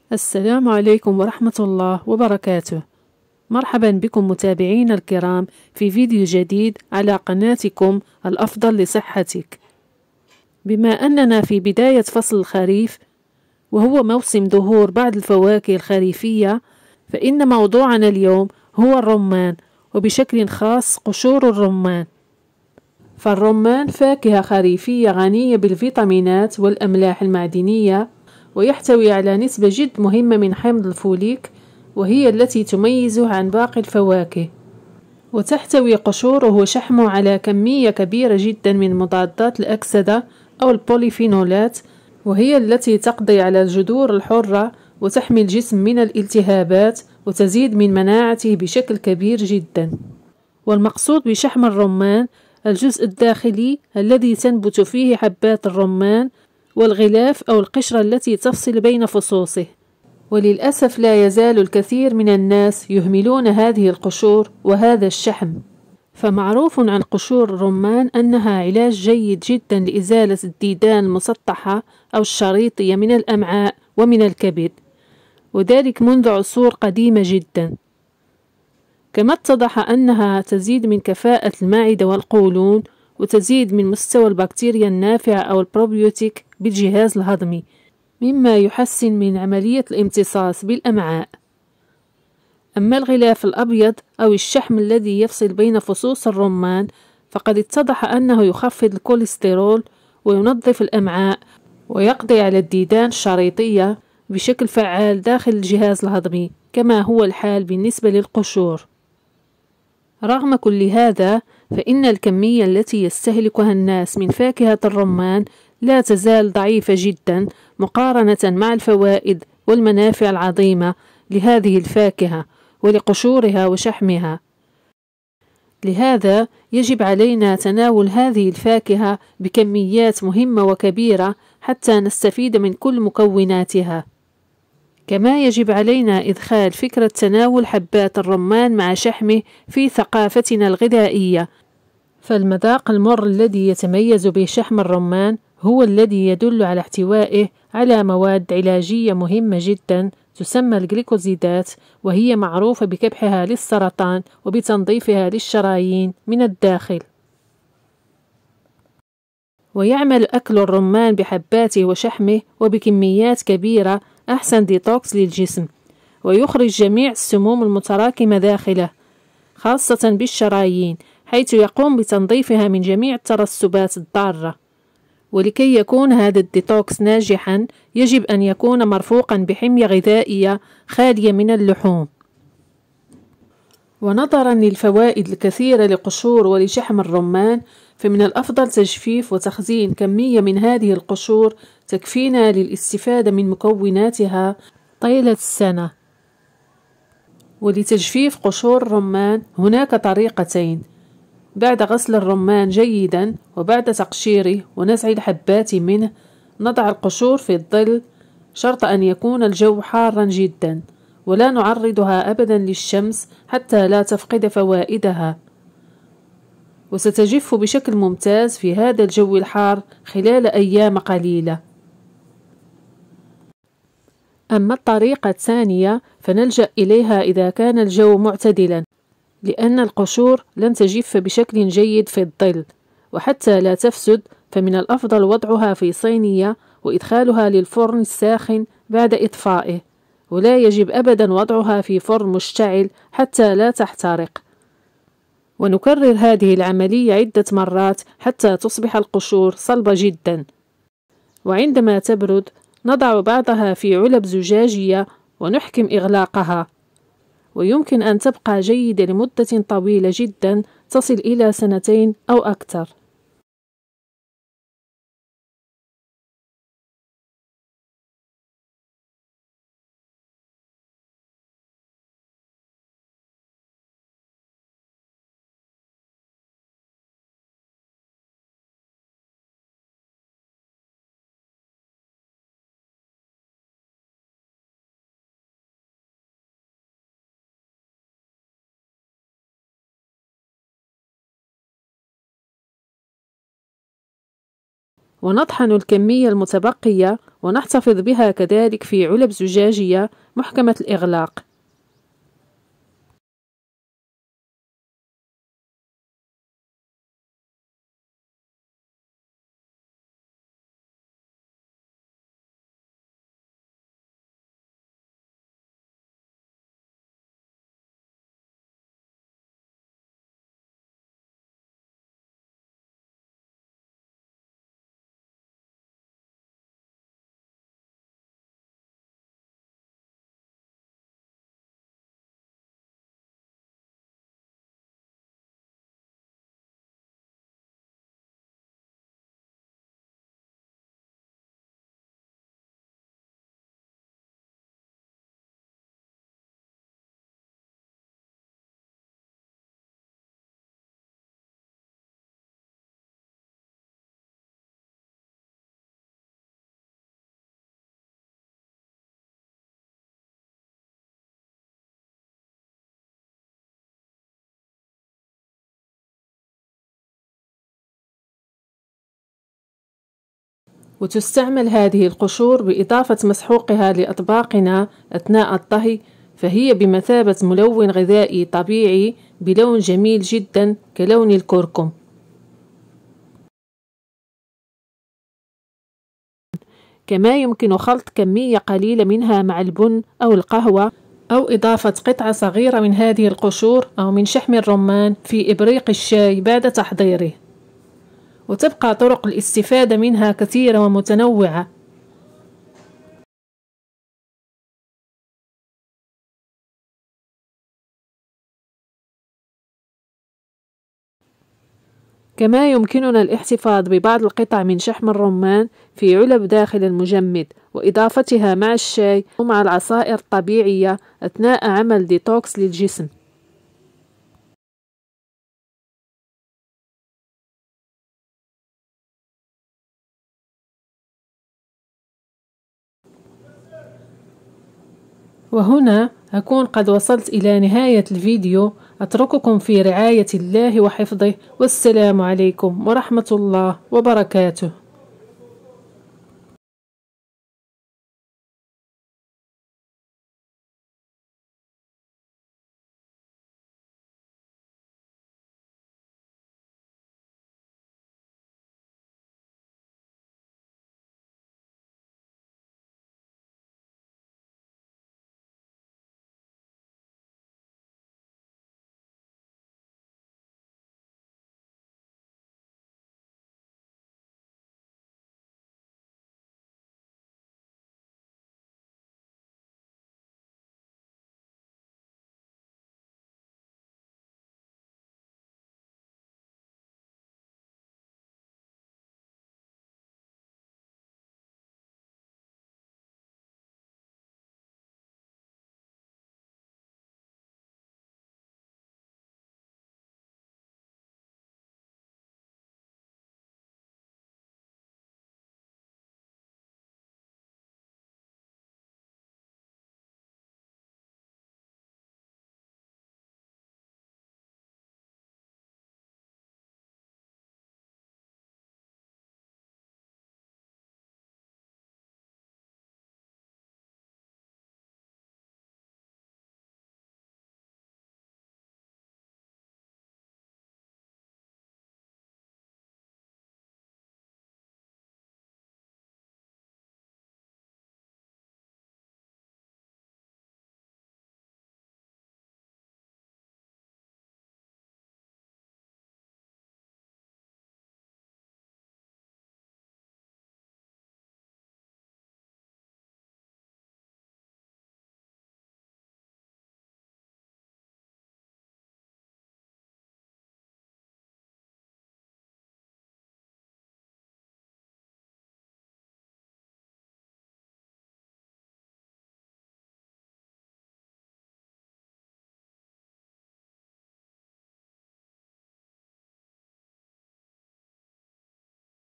السلام عليكم ورحمة الله وبركاته. مرحبا بكم متابعينا الكرام في فيديو جديد على قناتكم الأفضل لصحتك. بما أننا في بداية فصل الخريف وهو موسم ظهور بعض الفواكه الخريفية، فإن موضوعنا اليوم هو الرمان، وبشكل خاص قشور الرمان. فالرمان فاكهة خريفية غنية بالفيتامينات والأملاح المعدنية، ويحتوي على نسبة جد مهمة من حمض الفوليك، وهي التي تميزه عن باقي الفواكه. وتحتوي قشوره وشحمه على كمية كبيرة جدا من مضادات الأكسدة أو البوليفينولات، وهي التي تقضي على الجذور الحرة وتحمي الجسم من الالتهابات وتزيد من مناعته بشكل كبير جدا. والمقصود بشحم الرمان الجزء الداخلي الذي تنبت فيه حبات الرمان، والغلاف أو القشرة التي تفصل بين فصوصه. وللأسف لا يزال الكثير من الناس يهملون هذه القشور وهذا الشحم. فمعروف عن قشور الرمان أنها علاج جيد جدا لإزالة الديدان المسطحة أو الشريطية من الأمعاء ومن الكبد، وذلك منذ عصور قديمة جدا. كما اتضح أنها تزيد من كفاءة المعدة والقولون، وتزيد من مستوى البكتيريا النافعة أو البروبيوتيك بالجهاز الهضمي، مما يحسن من عملية الامتصاص بالأمعاء. أما الغلاف الأبيض أو الشحم الذي يفصل بين فصوص الرمان، فقد اتضح أنه يخفض الكوليسترول وينظف الأمعاء ويقضي على الديدان الشريطية بشكل فعال داخل الجهاز الهضمي، كما هو الحال بالنسبة للقشور. رغم كل هذا، فإن الكمية التي يستهلكها الناس من فاكهة الرمان لا تزال ضعيفة جدا مقارنة مع الفوائد والمنافع العظيمة لهذه الفاكهة ولقشورها وشحمها. لهذا يجب علينا تناول هذه الفاكهة بكميات مهمة وكبيرة حتى نستفيد من كل مكوناتها. كما يجب علينا إدخال فكرة تناول حبات الرمان مع شحمه في ثقافتنا الغذائية، فالمذاق المر الذي يتميز به شحم الرمان هو الذي يدل على احتوائه على مواد علاجية مهمة جدا تسمى الجليكوزيدات، وهي معروفة بكبحها للسرطان وبتنظيفها للشرايين من الداخل. ويعمل أكل الرمان بحباته وشحمه وبكميات كبيرة أحسن ديتوكس للجسم، ويخرج جميع السموم المتراكمة داخله خاصة بالشرايين، حيث يقوم بتنظيفها من جميع الترسبات الضارة. ولكي يكون هذا الديتوكس ناجحا يجب أن يكون مرفوقا بحمية غذائية خالية من اللحوم. ونظرا للفوائد الكثيرة لقشور ولشحم الرمان، فمن الأفضل تجفيف وتخزين كمية من هذه القشور تكفينا للاستفادة من مكوناتها طيلة السنة. ولتجفيف قشور الرمان هناك طريقتين: بعد غسل الرمان جيدا وبعد تقشيره ونزع الحبات منه، نضع القشور في الظل، شرط أن يكون الجو حارا جدا، ولا نعرضها أبدا للشمس حتى لا تفقد فوائدها، وستجف بشكل ممتاز في هذا الجو الحار خلال أيام قليلة. أما الطريقة الثانية فنلجأ إليها إذا كان الجو معتدلا، لأن القشور لن تجف بشكل جيد في الظل، وحتى لا تفسد فمن الأفضل وضعها في صينية وإدخالها للفرن الساخن بعد إطفائه، ولا يجب أبدا وضعها في فرن مشتعل حتى لا تحترق. ونكرر هذه العملية عدة مرات حتى تصبح القشور صلبة جدا. وعندما تبرد نضع بعضها في علب زجاجية ونحكم إغلاقها، ويمكن أن تبقى جيدة لمدة طويلة جدا تصل إلى 2 أو أكثر. ونطحن الكمية المتبقية ونحتفظ بها كذلك في علب زجاجية محكمة الإغلاق. وتستعمل هذه القشور بإضافة مسحوقها لأطباقنا أثناء الطهي، فهي بمثابة ملون غذائي طبيعي بلون جميل جدا كلون الكركم. كما يمكن خلط كمية قليلة منها مع البن أو القهوة، أو إضافة قطعة صغيرة من هذه القشور أو من شحم الرمان في إبريق الشاي بعد تحضيره. وتبقى طرق الاستفادة منها كثيرة ومتنوعة. كما يمكننا الاحتفاظ ببعض القطع من شحم الرمان في علب داخل المجمد، وإضافتها مع الشاي ومع العصائر الطبيعية أثناء عمل ديتوكس للجسم. وهنا أكون قد وصلت إلى نهاية الفيديو. أترككم في رعاية الله وحفظه، والسلام عليكم ورحمة الله وبركاته.